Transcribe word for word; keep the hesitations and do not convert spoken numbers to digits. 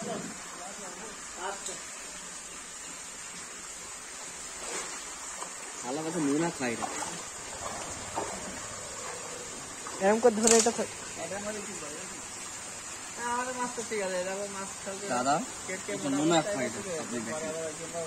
আলা কাছে নুনা খাই না এরকম করে ধরে এটা এটার মধ্যে কি বলে আমাদের মাছ তো ঠিক আছে, এরকম মাছ খালতে দাদা নুনা খাই না আপনি দেখেন